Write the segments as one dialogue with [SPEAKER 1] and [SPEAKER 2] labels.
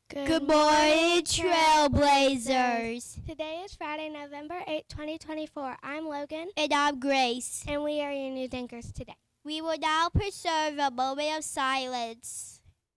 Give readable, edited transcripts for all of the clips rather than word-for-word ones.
[SPEAKER 1] Good morning, Trailblazers.
[SPEAKER 2] Today is Friday, November 8, 2024. I'm Logan.
[SPEAKER 1] And I'm Grace.
[SPEAKER 2] And we are your news anchors today.
[SPEAKER 1] We will now preserve a moment of silence.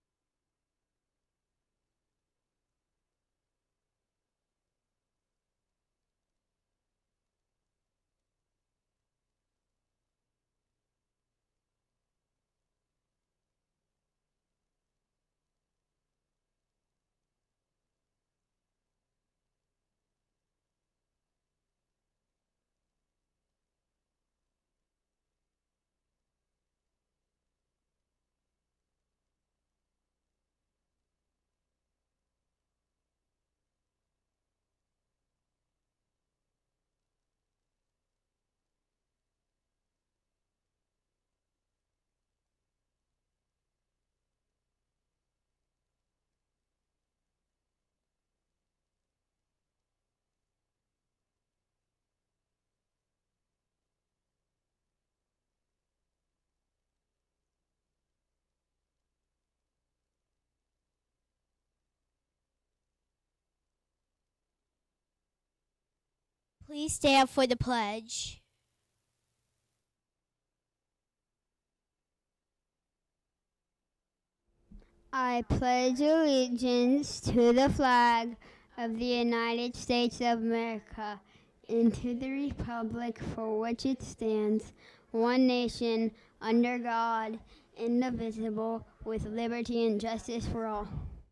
[SPEAKER 1] Please stand for the pledge.
[SPEAKER 3] I pledge allegiance to the flag of the United States of America and to the republic for which it stands, one nation, under God, indivisible, with liberty and justice for all.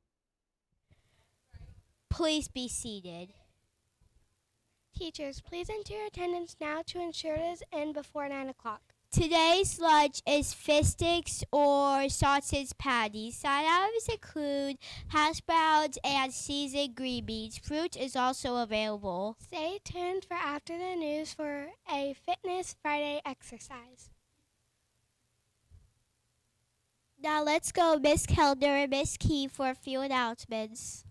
[SPEAKER 1] Please be seated.
[SPEAKER 2] Teachers, please enter your attendance now to ensure it is in before 9 o'clock.
[SPEAKER 1] Today's lunch is fish sticks or sausage patties. Side items include hash browns and seasoned green beans. Fruit is also available.
[SPEAKER 2] Stay tuned for after the news for a Fitness Friday exercise.
[SPEAKER 1] Now let's go Miss Kellner and Miss Key for a few announcements.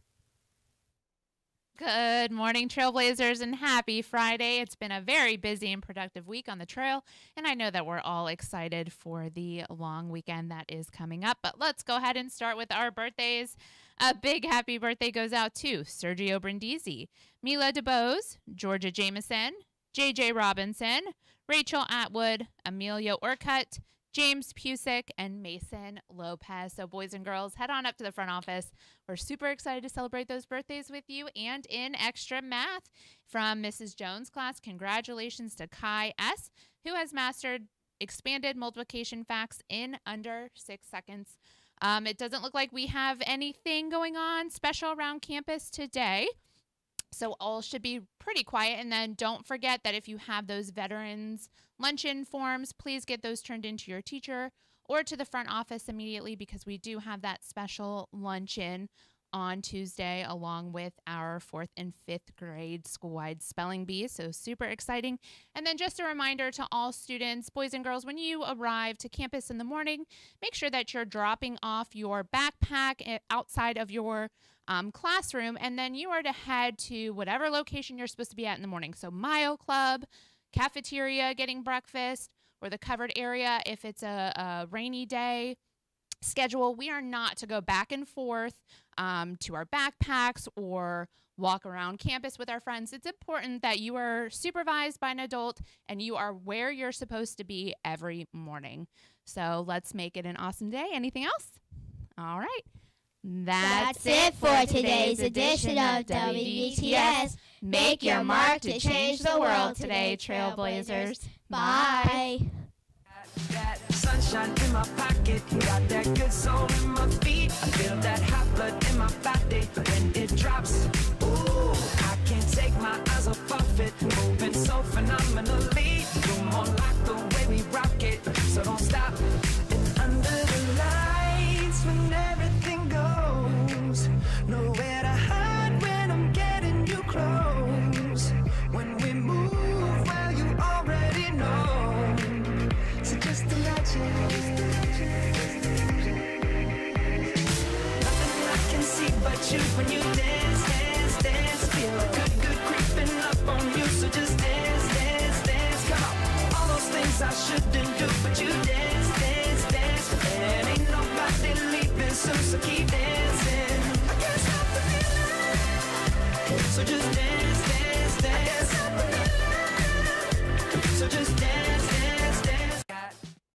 [SPEAKER 4] Good morning, Trailblazers, and happy Friday. It's been a very busy and productive week on the trail, and I know that we're all excited for the long weekend that is coming up. But let's go ahead and start with our birthdays. A big happy birthday goes out to Sergio Brindisi, Mila DeBose, Georgia Jameson, JJ Robinson, Rachel Atwood, Amelia Orcutt, James Pusick, and Mason Lopez. So boys and girls, head on up to the front office. We're super excited to celebrate those birthdays with you. And in extra math from Mrs. Jones' class, congratulations to Kai S., who has mastered expanded multiplication facts in under 6 seconds. It doesn't look like we have anything going on special around campus today. So all should be pretty quiet. And then don't forget that if you have those veterans luncheon forms, please get those turned into your teacher or to the front office immediately, because we do have that special luncheon on Tuesday along with our 4th and 5th grade school-wide spelling bee. So super exciting. And then just a reminder to all students, boys and girls, when you arrive to campus in the morning, make sure that you're dropping off your backpack outside of your classroom, and then you are to head to whatever location you're supposed to be at in the morning. So Mile Club, cafeteria, getting breakfast, or the covered area if it's a rainy day. Schedule. We are not to go back and forth to our backpacks or walk around campus with our friends. It's important that you are supervised by an adult and you are where you're supposed to be every morning. So let's make it an awesome day. Anything else? All right.
[SPEAKER 1] That's it for today's edition of WDTS. Make your mark to change the world today, Trailblazers. Bye.
[SPEAKER 5] That sunshine in my pocket, got that good soul in my feet. I feel that hot blood in my body when it drops. Ooh, I can't take my eyes off of it, moving so phenomenally. You're more like the way we rock it, so don't stop. And under the lights, when everything goes, nowhere to hide when I'm getting you close. When we move, well, you already know. So just imagine. Nothing I can see but you when you dance, dance, dance. Feel good creeping up on you. So just dance, dance, dance. Come on. All those things I shouldn't do, but you dance, dance, dance. And ain't nobody leaving soon, so keep dancing. I can't stop So just dance.